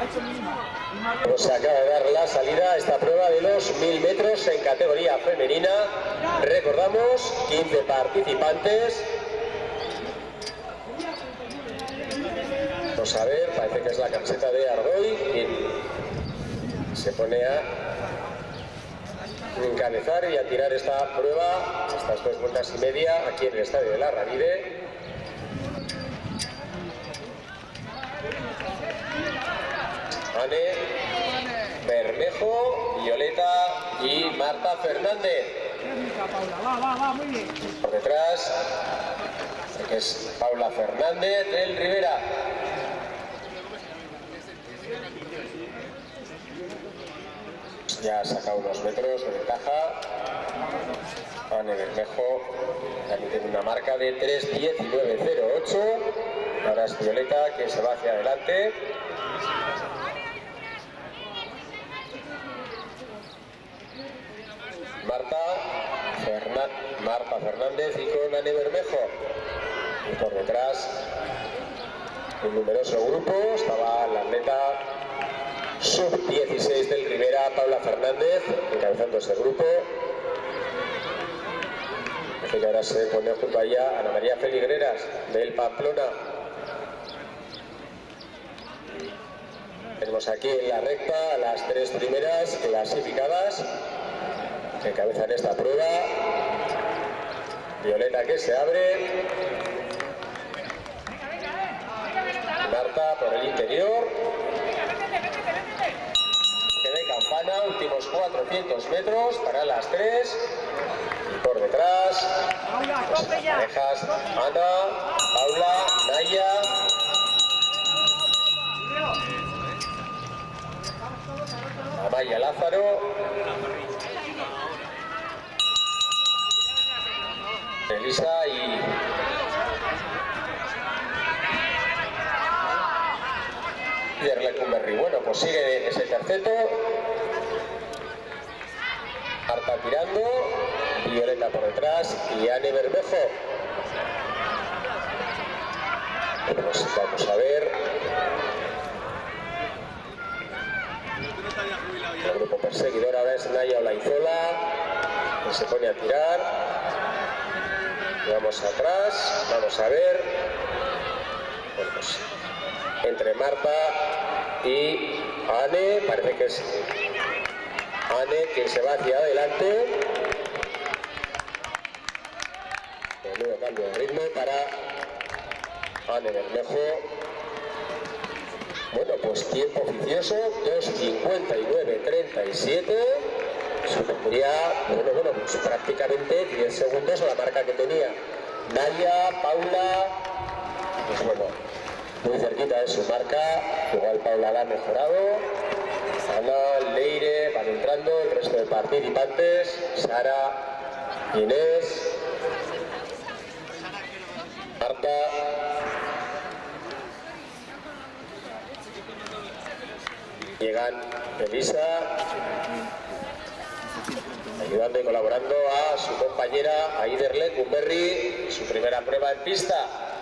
Se acaba de dar la salida a esta prueba de los 1000 metros en categoría femenina. Recordamos, 15 participantes. Vamos a ver, parece que es la camiseta de Ardoy quien se pone a encabezar y a tirar esta prueba, estas 2 vueltas y media aquí en el estadio de la Ravide. Ane, Bermejo, Violeta y Marta Fernández. Por detrás, que es Paula Fernández del Rivera. Ya ha sacado unos metros de ventaja. Ane Bermejo también tiene una marca de 3:19:08. Ahora es Violeta que se va hacia adelante. Marta Fernández y con Ane Bermejo. Y por detrás un numeroso grupo. Estaba la atleta sub-16 del Rivera, Paula Fernández, encabezando ese grupo. Así que ahora se pone junto a ella Ana María Feligreras del Pamplona. Tenemos aquí en la recta a las 3 primeras clasificadas que encabezan esta prueba. Violeta que se abre. Marta por el interior. Que de campana, últimos 400 metros para las 3. Y por detrás, pues las parejas Ana, Paula, Naya. Amaya Lázaro. Elisa y Lecumberri. Bueno, pues sigue ese terceto. Marta tirando, Violeta por detrás y Ane Bermejo. Pues vamos a ver. El grupo perseguidor ahora es Naya Olaizola, que se pone a tirar. Vamos atrás, vamos a ver. Bueno, pues, entre Marta y Ane, parece que es Ane que se va hacia adelante. De nuevo cambio de ritmo para Ane Bermejo. Bueno, pues tiempo oficioso, 2:59:37. Supondría, bueno, pues prácticamente 10 segundos a la marca que tenía Naya, Paula. Pues bueno, muy cerquita de su marca. Igual Paula la ha mejorado. Ana, Leire, van entrando el resto de participantes. Sara, Inés, Marta. Llegan Elisa, ayudando y colaborando a su compañera Aider Lecumberri, su primera prueba en pista.